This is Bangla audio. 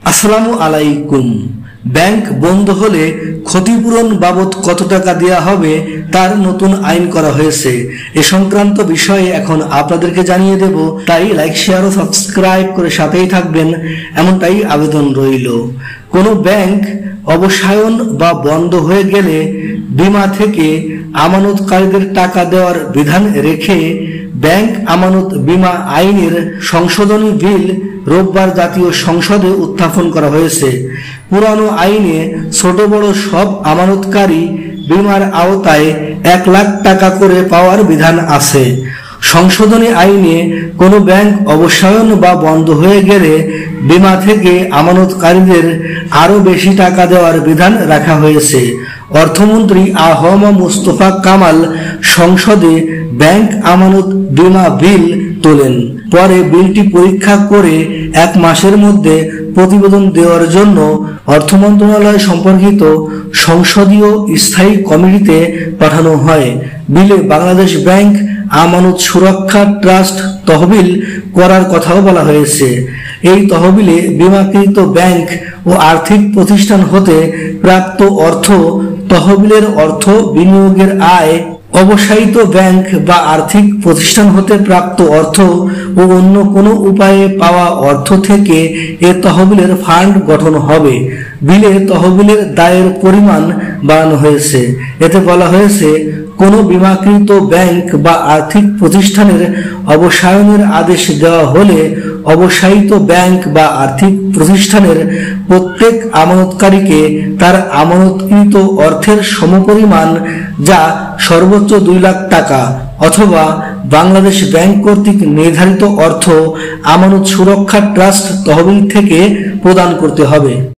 আসসালামু আলাইকুম। ব্যাংক বন্ধ হলে ক্ষতিপূরণ বাবদ কত টাকা দেওয়া হবে তার নতুন আইন করা হয়েছে। এ সংক্রান্ত বিষয়ে এখন আপনাদেরকে জানিয়ে দেব, তাই লাইক শেয়ার ও সাবস্ক্রাইব করে সাথেই থাকবেন এমনটাই আবেদন রইল। কোনো ব্যাংক অবসায়ন বা বন্ধ হয়ে গেলে বীমা থেকে আমানতকারীদের টাকা দেওয়ার বিধান রেখে ব্যাংক আমানত বীমা আইনের সংশোধনী বিল রোববার জাতীয় সংসদে উত্থাপন করা হয়েছে। পুরানো আইনে ছোট বড় সব আমানতকারী বীমার আওতায় 1 লাখ টাকা করে পাওয়ার বিধান আছে। সংশোধনী আইনে কোনো ব্যাংক অবসায়ন বা বন্ধ হয়ে গেলে বীমা থেকে আমানতকারীদের আরো বেশি টাকা দেওয়ার বিধান রাখা হয়েছে। অর্থমন্ত্রী আ.হ.ম মুস্তফা কামাল সংসদে ব্যাংক আমানত বীমা বিল তোলেন। পরে বিলটি পরীক্ষা করে 1 মাসের মধ্যে প্রতিবেদন দেওয়ার জন্য অর্থ মন্ত্রণালয় সম্পর্কিত সংসদীয় স্থায়ী কমিটিতে পাঠানো হয়। বিলে বাংলাদেশ ব্যাংক আমানত সুরক্ষা ট্রাস্ট তহবিল করার কথাও বলা হয়েছে। এই তহবিলে বীমাকৃত ব্যাংক ও আর্থিক প্রতিষ্ঠান হতে প্রাপ্ত অর্থ, তহবিলের অর্থ, বিনিয়োগের আয়, অবসায়িত ব্যাংক বা আর্থিক প্রতিষ্ঠান হতে প্রাপ্ত অর্থ ও অন্য কোনো উপায়ে পাওয়া অর্থ থেকে এ তহবিলের ফান্ড গঠন হবে। বিলে তহবিলের দায়ের পরিমাণ বাড়ানো হয়েছে। এতে বলা হয়েছে, কোনো বীমাকৃত ব্যাংক বা আর্থিক প্রতিষ্ঠানের অবসায়নের আদেশ দেওয়া হলে অবসায়িত ব্যাংক বা আর্থিক প্রতিষ্ঠানের প্রত্যেক আমানতকারীকে তার আমানতকৃত অর্থের সমপরিমাণ, যা সর্বোচ্চ 2 লাখ টাকা, অথবা বাংলাদেশ ব্যাংক কর্তৃক নির্ধারিত অর্থ আমানত সুরক্ষা ট্রাস্ট তহবিল থেকে প্রদান করতে হবে।